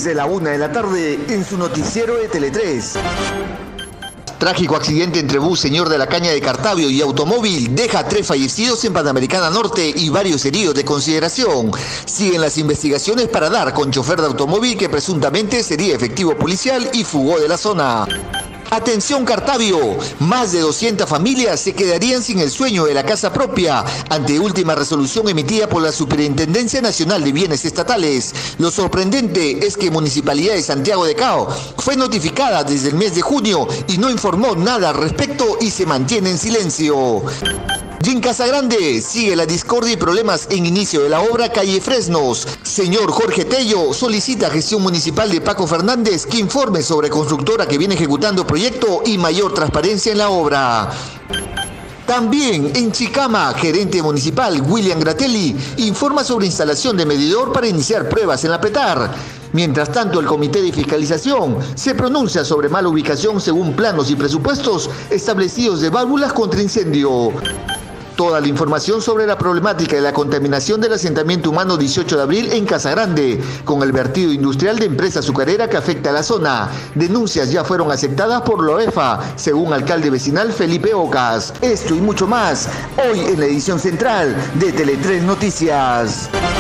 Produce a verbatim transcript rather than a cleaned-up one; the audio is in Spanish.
desde la una de la tarde en su noticiero de Tele tres. Trágico accidente entre bus Señor de la Caña de Cartavio y automóvil deja tres fallecidos en Panamericana Norte y varios heridos de consideración. Siguen las investigaciones para dar con chofer de automóvil que presuntamente sería efectivo policial y fugó de la zona. Atención Cartavio, más de doscientas familias se quedarían sin el sueño de la casa propia ante última resolución emitida por la Superintendencia Nacional de Bienes Estatales. Lo sorprendente es que Municipalidad de Santiago de Cao fue notificada desde el mes de junio y no informó nada al respecto y se mantiene en silencio. Y en Casagrande sigue la discordia y problemas en inicio de la obra Calle Fresnos. Señor Jorge Tello solicita a gestión municipal de Paco Fernández que informe sobre constructora que viene ejecutando proyecto y mayor transparencia en la obra. También en Chicama, gerente municipal William Gratelli informa sobre instalación de medidor para iniciar pruebas en la Petar. Mientras tanto, el Comité de Fiscalización se pronuncia sobre mala ubicación según planos y presupuestos establecidos de válvulas contra incendio. Toda la información sobre la problemática de la contaminación del asentamiento humano dieciocho de abril en Casagrande, con el vertido industrial de empresa azucarera que afecta a la zona. Denuncias ya fueron aceptadas por la OEFA, según alcalde vecinal Felipe Ocas. Esto y mucho más, hoy en la edición central de Tele tres Noticias.